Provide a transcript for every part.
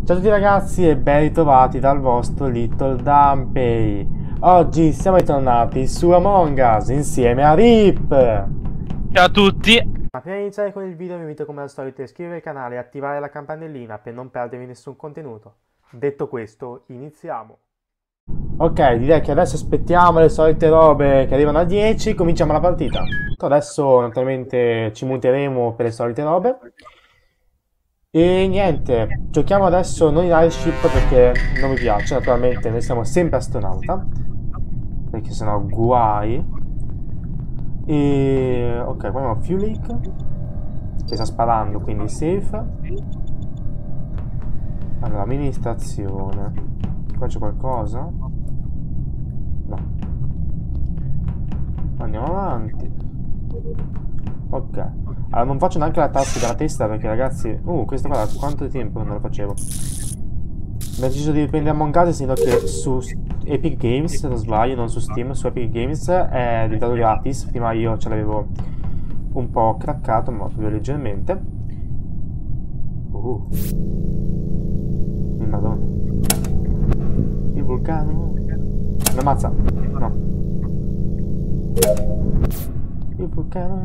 Ciao a tutti ragazzi e ben ritrovati dal vostro Little Dumpy. Oggi siamo ritornati su Among Us insieme a Rip. Ciao a tutti. Ma prima di iniziare con il video vi invito come al solito a iscrivervi al canale e attivare la campanellina per non perdervi nessun contenuto. Detto questo, iniziamo. Ok, direi che adesso aspettiamo le solite robe che arrivano a 10, cominciamo la partita. Adesso naturalmente ci muteremo per le solite robe. E niente, giochiamo adesso non in airship perché non mi piace, naturalmente noi siamo sempre astronauta, perché sennò guai. E ok, qua abbiamo Fuel Leak, che sta sparando, quindi safe. Allora, amministrazione, qua c'è qualcosa? No. Andiamo avanti. Ok, allora non faccio neanche la task della testa perché ragazzi, questa qua da quanto tempo che non la facevo. Abbiamo deciso di prendere Among Us, essendo che su Epic Games, se non sbaglio, non su Steam, su Epic Games è diventato gratis. Prima io ce l'avevo un po' craccato, ma proprio leggermente. Madonna. Il vulcano. Mi ammazza. No. Il vulcano.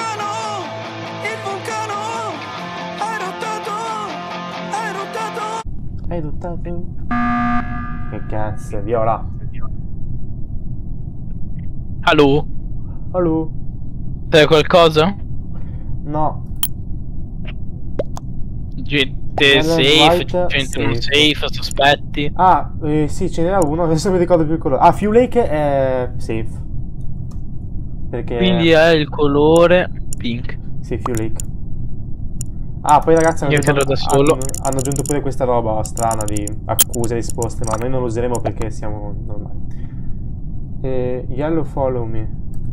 Hai eruttato? Che cazzo, viola. Allo? Allo? C'è qualcosa? No. Gente safe, White, gente non safe, sospetti. Ah, sì, ce n'era uno, adesso non mi ricordo più il colore. Ah, Fuel Lake è safe. Perché... Quindi è il colore pink. Sì, Fuel Lake. Ah, poi ragazzi Io credo da solo. hanno aggiunto pure questa roba strana di accuse e risposte, ma noi non lo useremo perché siamo normali. Yellow follow me.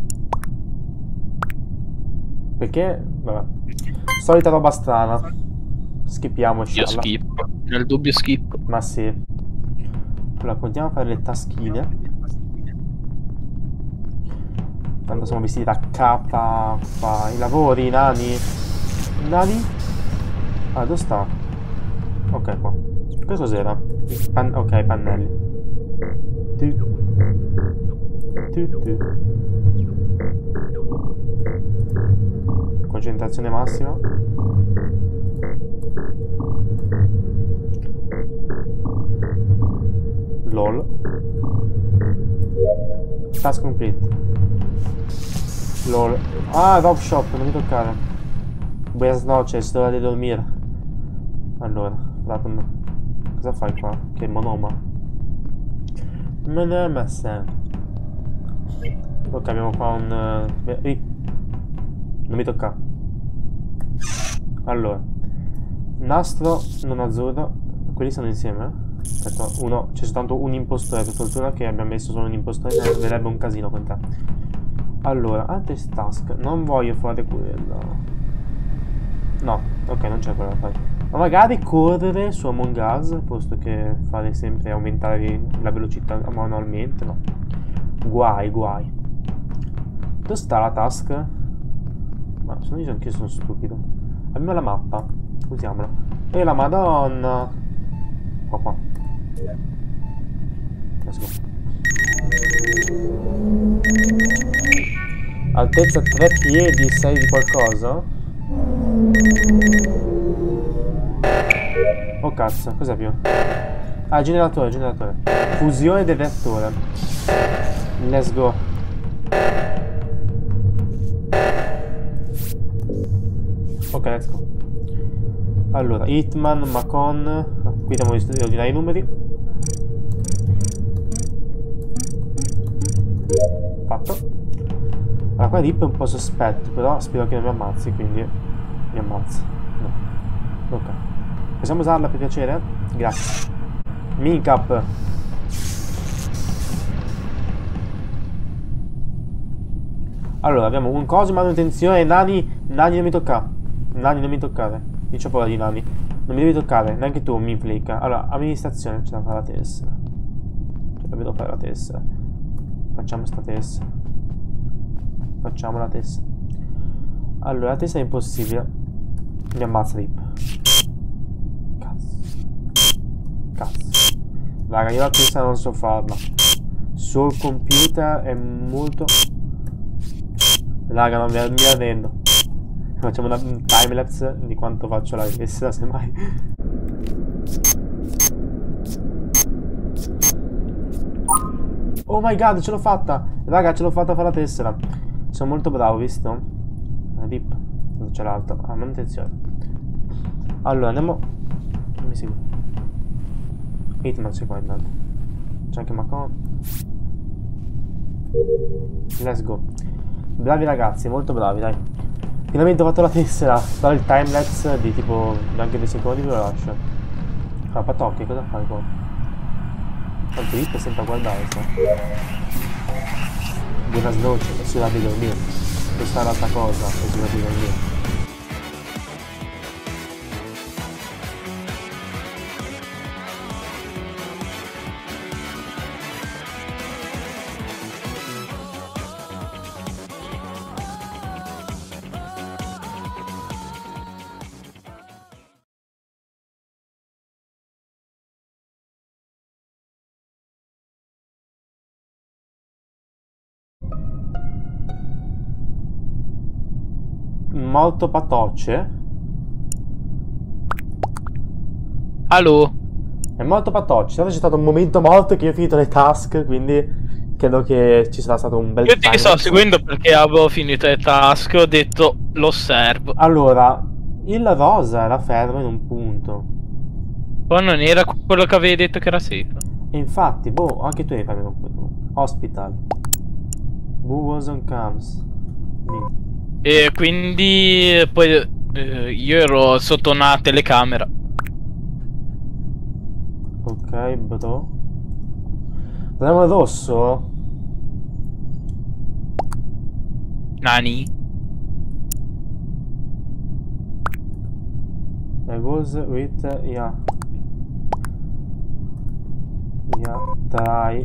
Perché? Vabbè. Solita roba strana. Skippiamoci. Io skip. Nel dubbio skip. Ma sì. Allora, continuiamo a fare le taschine. Tanto siamo vestiti da capa. I lavori, i nani. I nani? Ah, dove sta? Ok, qua. Che cos'era? Ok, i pannelli. Concentrazione massima. LOL. Task complete. LOL. Ah, Rob Shop, non mi toccare. Buenas noches, ora di dormire. Allora, datemi. Cosa fai qua? Che monoma? Monoma, Sam. Ok, abbiamo qua un... non mi tocca. Allora. Nastro non azzurro. Quelli sono insieme? Aspetta, uno... C'è soltanto un impostore. Per fortuna che abbiamo messo solo un impostore. Verrebbe un casino con te. Allora, altre task. Non voglio fare quello. No, ok, non c'è quello da fare. Ma magari correre su Among Us, posto che fare sempre aumentare la velocità manualmente, no. Guai, guai. Dove sta la task? Ma sono io anche sono stupido. Abbiamo la mappa, usiamola. E la madonna. Qua. Let's go. Altezza 3 piedi, 6 di qualcosa? Oh cazzo, cos'è più? Ah, generatore. Fusione del reattore. Let's go. Ok, let's go. Allora, Hitman, Macon. Qui devo ordinare i numeri. Fatto. Allora, qua Rip è un po' sospetto, però spero che non mi ammazzi, quindi mi ammazza. No. Ok. Possiamo usarla per piacere? Grazie. Minicap. Allora, abbiamo un coso manutenzione. Nani non mi tocca. Nani non mi toccare. Io c'ho paura di nani. Non mi devi toccare, neanche tu, mi flick. Allora, amministrazione, c'è da fare la tessera. Devo fare la tessera. Facciamo sta tessera. Facciamo la tessera. Allora, la tessera è impossibile. Mi ammazza Rip. Cazzo. Cazzo. Raga, io la testa non so farla. Sul computer è molto... Raga, non mi arrendo. Facciamo un timelapse di quanto faccio la testa, semmai. Oh my god, ce l'ho fatta! Raga, ce l'ho fatta a fare la tessera. Sono molto bravo, visto? Rip. C'è l'altro. Ah, manutenzione. Allora, andiamo... Non mi segue. Hitman si qua intanto. C'è anche Macon. Let's go. Bravi ragazzi, molto bravi, dai. Finalmente ho fatto la tessera. Però il timelapse di tipo anche 2 secondi ve lo lascio. Ah, Patocchi, cosa fai qua? Tanto Rip è sempre a guardare, sta. Buenas noches, è sulla di dormire. Questa è l'altra cosa, è sulla di dormire. Molto patocce. Allo? È molto patocce. Tanto c'è stato un momento morto che io ho finito le task, quindi credo che ci sarà stato un bel Io ti sto timelapse. seguendo perché avevo finito le task, ho detto lo osservo. Allora, il rosa era fermo in un punto. Poi non era quello che avevi detto che era safe. E infatti, boh, anche tu eri fermo in un punto. Hospital. Who was on cams? Me. E quindi poi io ero sotto una telecamera. Ok, bro. Prendiamo il rosso? Nani? I was with, yeah. Yeah, try.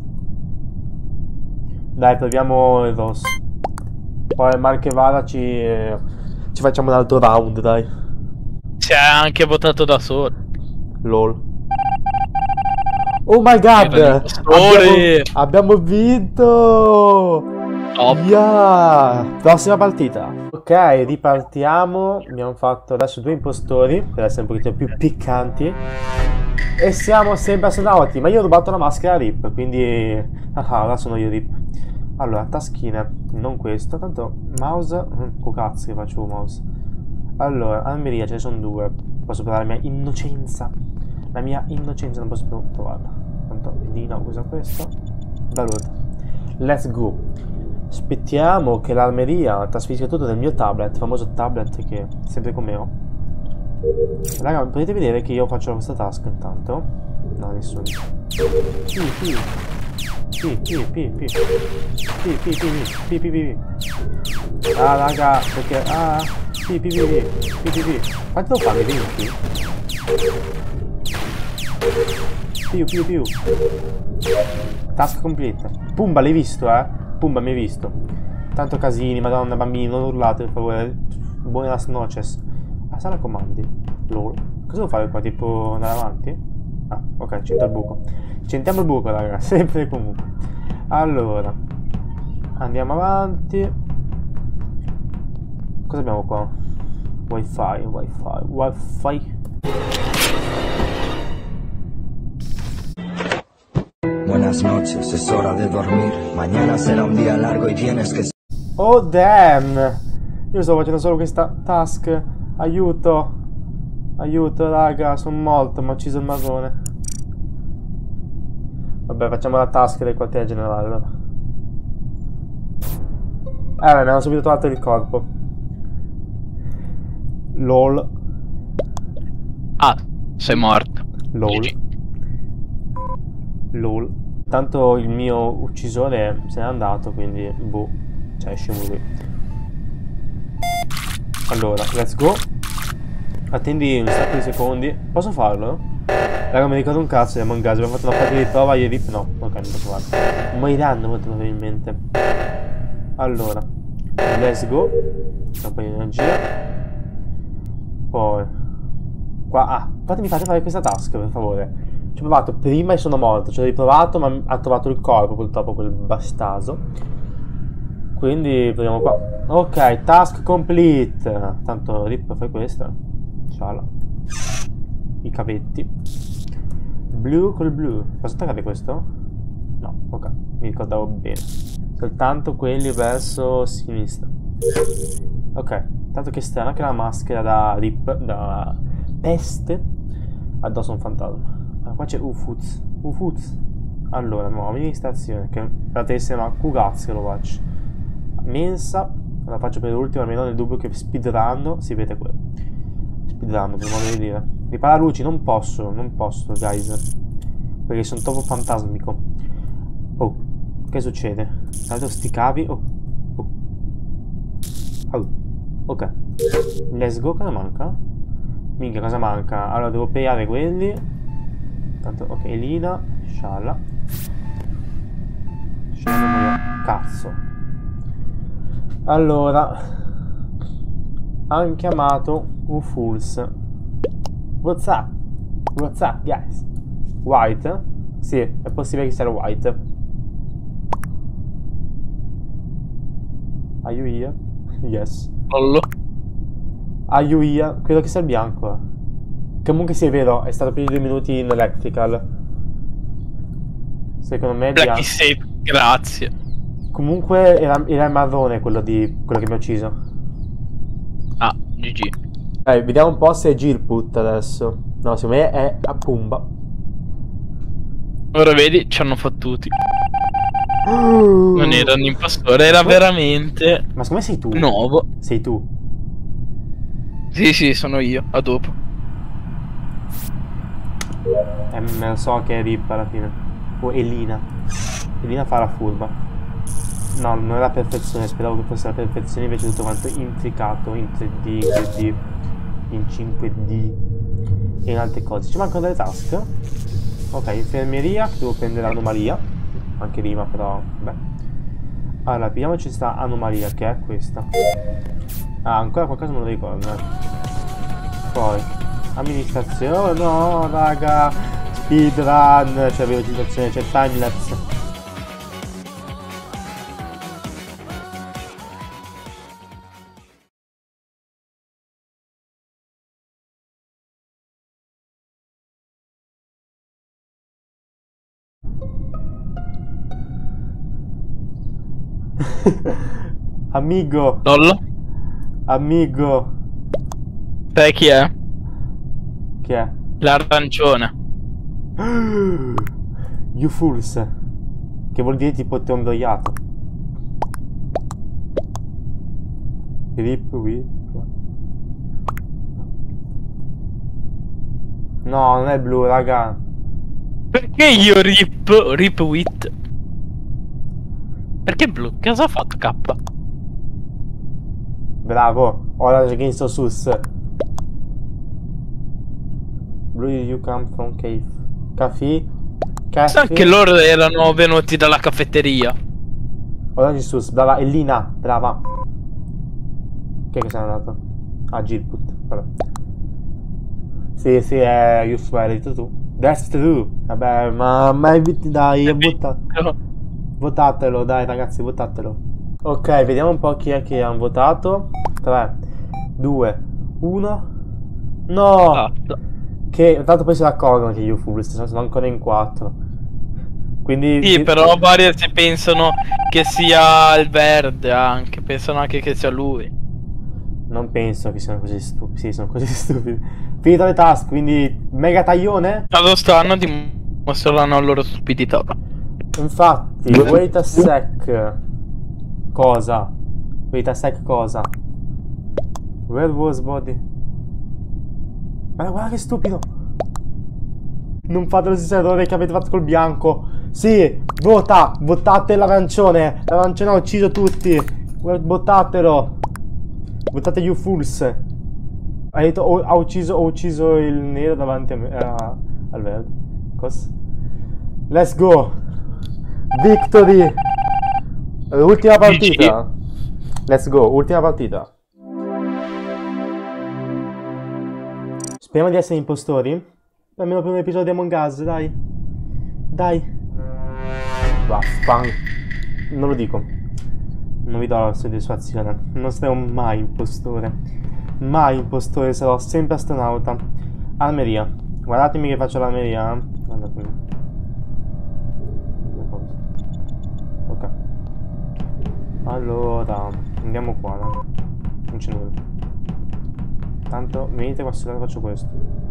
Dai, proviamo il rosso. Poi Marchevara ci facciamo un altro round, dai. Si è anche votato da solo. LOL. Oh my god! Abbiamo vinto! Top. Yeah! Prossima partita. Ok, ripartiamo. Abbiamo fatto adesso 2 impostori per essere un pochettino più piccanti. E siamo sempre astronauti. Ma io ho rubato la maschera Rip, quindi... Ah, ora sono io Rip. Allora, taschine, non questo, tanto mouse, cazzo che faccio mouse. Allora, Almeria, ce ne sono 2. Posso provare la mia innocenza. La mia innocenza non posso più provarla. Tanto Dina usa questo. Allora, let's go. Aspettiamo che l'Almeria trasferisca tutto nel mio tablet, il famoso tablet che sempre con me ho. Raga, potete vedere che io faccio questa task intanto? No, nessuno. Ah, raga, perché... Ah, quanto devo fare? 20? Più. Task complete. Pumba, l'hai visto, eh? Pumba, mi hai visto. Tanto casini, madonna, bambini, non urlate, per favore. Buenas noches. Ah, sala comandi. LOL. Cosa devo fare qua? Tipo andare avanti? Ah, ok, c'entra il buco. C'entriamo il buco, raga, sempre e comunque. Allora, andiamo avanti. Cosa abbiamo qua? Wifi. Buenas noches, es hora de dormir. Mañana será un día largo y tienes que... Oh damn! Io sto facendo solo questa task. Aiuto. Aiuto, raga, sono morto, mi ha ucciso il marrone. Vabbè, facciamo la task del quartiere generale allora. Mi hanno subito trovato il corpo. LOL. Ah, sei morto. LOL. LOL. Tanto il mio uccisore se n'è andato, quindi boh. Cioè, è scemo lui. Allora, let's go. Attendi un sacco di secondi. Posso farlo? Raga, mi ricordo un cazzo di Among Us. Abbiamo fatto una partita di prova io e Rip. No, ok, non posso farlo. Moriranno molto probabilmente. Allora, let's go. Un po' di energia. Poi qua, fatemi fare questa task per favore. Ci ho provato prima e sono morto. Ci ho riprovato, ma ha trovato il corpo purtroppo quel bastaso. Quindi proviamo qua. Ok, task complete. Tanto Rip fai questa. Ciala. I cavetti. Blu col blu. Posso attaccare questo? No, ok, mi ricordavo bene. Soltanto quelli verso sinistra. Ok, tanto che strana che la maschera da Rip, da peste, addosso un fantasma. Ah, qua c'è Ufuz. Ufuz. Allora, nuova amministrazione, che la tessera Kugaz che lo faccio. Mensa, la faccio per ultimo, almeno nel dubbio che speedrun si vede quello. Speedrun, per modo di dire. Ripara luci, non posso, guys. Perché sono troppo fantasmico. Oh, che succede? Tanto sti cavi. Oh. Ok. Let's go, cosa manca? Minchia, cosa manca? Allora, devo payare quelli. Tanto, ok, Elina. Scialla. Cazzo. Allora, hanno chiamato Ufulse. What's up? What's up, guys? White? Sì, è possibile che sia il White. Are you here? Yes. Lollo. Are you here? Credo che sia il bianco. Comunque sì, è vero, è stato più di 2 minuti in electrical. Secondo me è Blacky bianco. Safe, grazie. Comunque era il marrone quello che mi ha ucciso. Ah, GG. Vediamo un po' se è Gilput adesso. No, secondo me è a Pumba. Ora vedi, ci hanno fottuti. Non era un impostore, era veramente Ma secondo me sei tu. nuovo. Sei tu. Sì, sono io, a dopo. Me lo so che è Rip alla fine. O Elina. Elina fa la furba. No, non è la perfezione, speravo che fosse la perfezione, invece tutto quanto intricato in 3D, in 2D, in 5D e in altre cose. Ci mancano delle task. Ok, infermeria, che devo prendere l'anomalia. Anche prima però, beh. Allora, pigliamoci sta anomalia, che è questa. Ah, ancora qualcosa non lo ricordo, Poi, amministrazione, no, raga. Speedrun, c'è velocizzazione, c'è timelapse. Amigo. Lollo. Amigo. Sai chi è? Chi è? L'arancione. You fools. Che vuol dire tipo ti ho indoiato. Rip with. No, non è blu, raga. Perché io rip with? Perché blu? Che cosa ha fatto K? Bravo. Orange against sus. Blue you come from cave. Caffè. Sa che loro erano venuti dalla caffetteria. Orange sus, brava. Elina, brava. Chi è che sei andato? Ah, Gilput. Vabbè. Sì, è Yusuf, hai detto tu. That's true. Vabbè, ma dai, votatelo, dai ragazzi, votatelo. Ok, vediamo un po' chi è che hanno votato. 3, 2, 1. No! Che tanto poi si accorgono che io Fools sono ancora in 4. Quindi sì, però varie si pensano che sia il verde anche, pensano anche che sia lui. Non penso che siano così stupidi. Sì, sono così stupidi. Finito le task, quindi mega taglione. Quando stanno dimostreranno la loro stupidità. Infatti, wait a sec. Cosa? Wait a sec cosa? Where was body? Guarda che stupido. Non fate lo stesso errore che avete fatto col bianco. Sì, votate l'arancione. L'arancione ha ucciso tutti. Votatelo. Votate you fools. Ha detto ho ucciso il nero davanti a me, al verde. Cosa? Let's go. Victory. Ultima partita. Let's go, ultima partita. Speriamo di essere impostori. Almeno per un episodio di Among Us, dai. Dai. Vaffanculo. Non lo dico. Non vi do la soddisfazione. Non sarò mai impostore. Mai impostore, sarò sempre astronauta. Armeria. Guardatemi che faccio l'armeria. Guardatemi. Ok. Allora, andiamo qua, no? Non c'è nulla. Tanto, venite qua se faccio questo.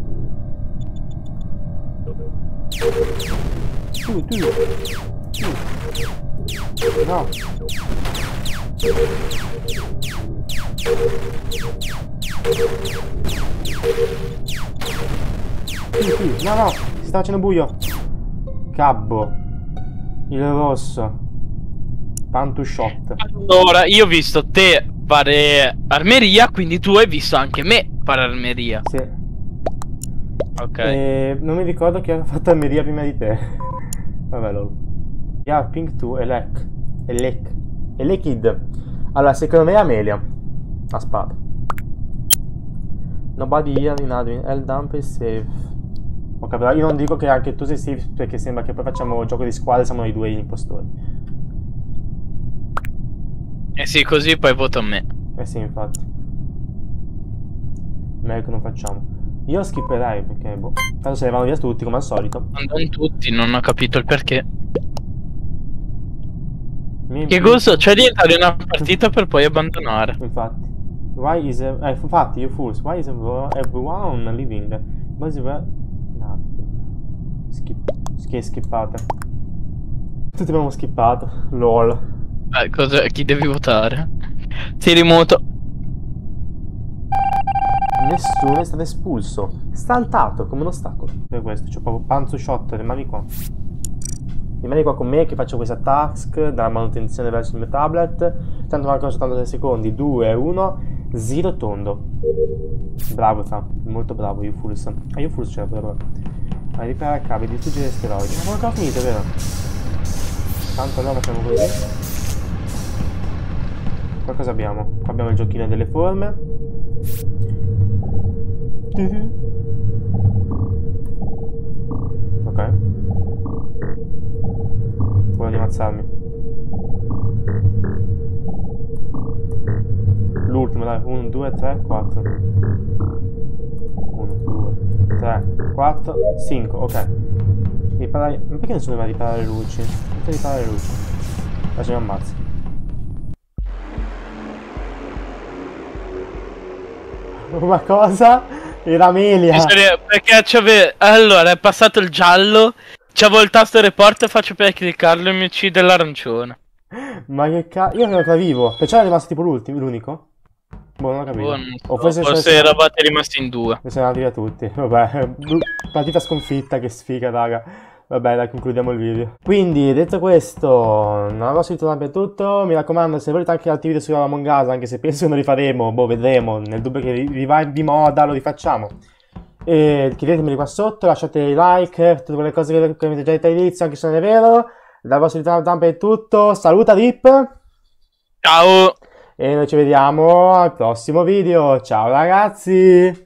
Tu. No. No, si sta facendo buio. Cabbo. Il rosso. Pantu shot. Allora, io ho visto te fare armeria, quindi tu hai visto anche me fare armeria. Sì. Ok. Non mi ricordo chi ha fatto armeria prima di te. Vabbè, lol. Yeah, Pink 2 e Lek. E Lekid. Allora, secondo me è Amelia. La spada. Nobody here in admin. El dump is safe. Ok, però io non dico che anche tu sei safe perché sembra che poi facciamo gioco di squadra e siamo i due impostori. Eh sì, così poi voto a me. Eh sì, infatti. Meglio che non facciamo. Io skipperei perché, boh, tanto se ne vanno via tutti come al solito. Non tutti, non ho capito il perché. Mi Che gusto c'è di entrare in una partita per poi abbandonare? Infatti. Why is infatti, you fools, why is everyone living? Was nothing. Skippate. Tutti abbiamo skippato. LOL. Chi devi votare? Ti rimuto. Nessuno è stato espulso. Saltato come uno stacco. Per questo c'ho proprio panzo shot, rimani qua. Rimani qua con me che faccio questa task dalla manutenzione verso il mio tablet. Tanto mancano soltanto 6 secondi. 2, 1, 0 tondo. Bravo, molto bravo, Ufulus. Ufulus c'era però. Vai, riparare cavi, distruggere steroidi. Ma non ho finito, vero? Tanto allora facciamo così. Qua cosa abbiamo? Qua abbiamo il giochino delle forme. Ok. Voglio ammazzarmi. L'ultimo, dai. 1, 2, 3, 4. 1, 2, 3, 4, 5. Ok. Riparare. Ma perché nessuno va a riparare le luci? Perché riparare le luci? Adesso mi ammazzo. Ma cosa? Era Amelia. Perché allora è passato il giallo, c'avevo il tasto report e faccio per cliccarlo e mi uccide l'arancione. Ma che cazzo? Io ero ancora vivo. Perciò era rimasto tipo l'unico? Boh, non ho capito. Boh, non so. O forse eravate rimasti in due. Ne sono andati via tutti. Vabbè, partita sconfitta, che sfiga, raga. Vabbè, dai, concludiamo il video. Quindi, detto questo, non avevo sentito per tutto. Mi raccomando, se volete anche altri video su Among Us, anche se penso che non li faremo, boh, vedremo. Nel dubbio che vi va di moda, lo rifacciamo. E chiedetemeli qua sotto, lasciate like, tutte quelle cose che avete già detto all'inizio, anche se non è vero. Dal vostro Zampa è tutto. Saluta, Rip. Ciao. E noi ci vediamo al prossimo video. Ciao, ragazzi.